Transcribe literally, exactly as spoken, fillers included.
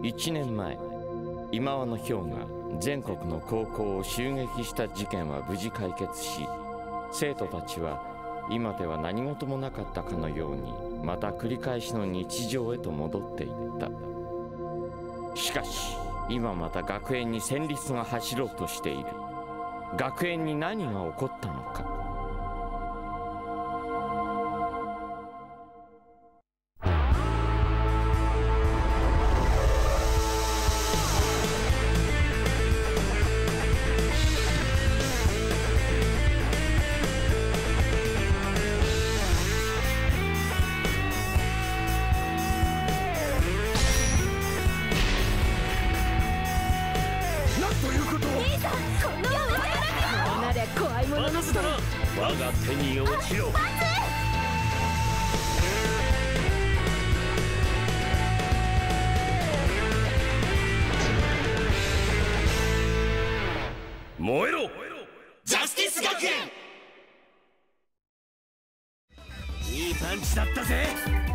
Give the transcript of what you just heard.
いちねんまえ、今和のヒョウが全国の高校を襲撃した事件は無事解決し、生徒たちは今では何事もなかったかのようにまた繰り返しの日常へと戻っていった。しかし今また学園に戦慄が走ろうとしている。学園に何が起こったのか。 我が手に落ちろ。燃えろジャスティス学園。いいパンチだったぜ。